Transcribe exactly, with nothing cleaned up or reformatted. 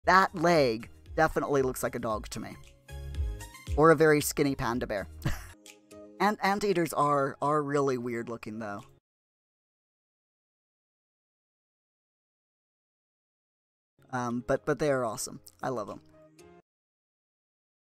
that leg definitely looks like a dog to me. Or a very skinny panda bear. And anteaters are, are really weird looking, though. Um, but, but they are awesome. I love them.